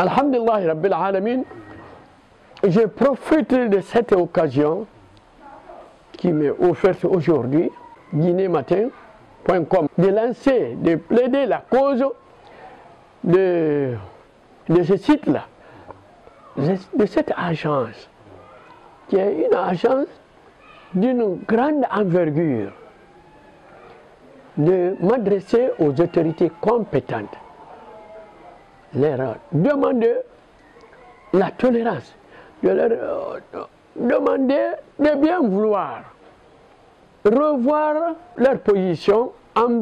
Alhamdulillah Rabbil Alamin, je profite de cette occasion qui m'est offerte aujourd'hui, guinématin.com, de lancer, de plaider la cause de ce site-là, de cette agence, qui est une agence d'une grande envergure, de m'adresser aux autorités compétentes, leur demander la tolérance, de leur demander de bien vouloir revoir leur position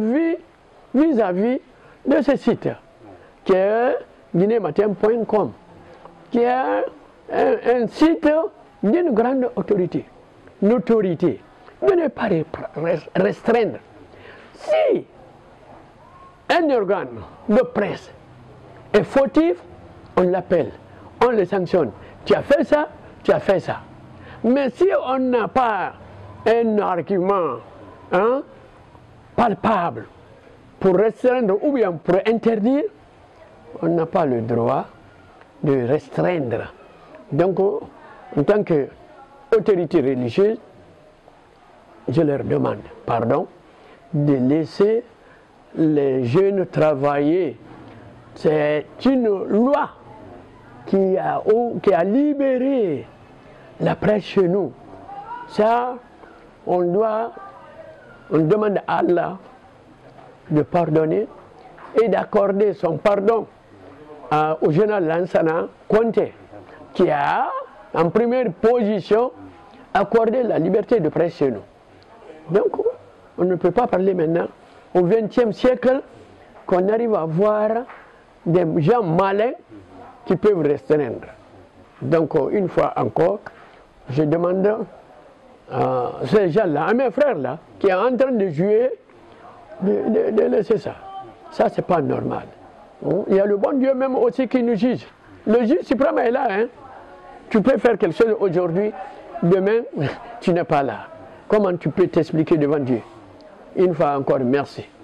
vis-à-vis de ce site, qui est guinématin.com, qui est un site d'une grande notoriété, de ne pas restreindre. Si un organe de presse est fautif, on l'appelle, on le sanctionne. Tu as fait ça, tu as fait ça. Mais si on n'a pas un argument palpable pour restreindre ou bien pour interdire, on n'a pas le droit de restreindre. Donc, en tant qu'autorité religieuse, je leur demande pardon de laisser les jeunes travailler. C'est une loi qui a libéré la presse chez nous. Ça, on demande à Allah de pardonner et d'accorder son pardon au général Lansana Conté, qui a en première position accordé la liberté de presse chez nous. Donc, on ne peut pas parler maintenant, au XXe siècle, qu'on arrive à voir des gens malins qui peuvent restreindre. Donc, une fois encore, je demande à ces gens-là, à mes frères-là, qui sont en train de jouer, de laisser ça. Ça, c'est pas normal. Il y a le bon Dieu même aussi qui nous juge. Le juge suprême est là. Hein? Tu peux faire quelque chose aujourd'hui, demain, tu n'es pas là. Comment tu peux t'expliquer devant Dieu? Une fois encore, merci.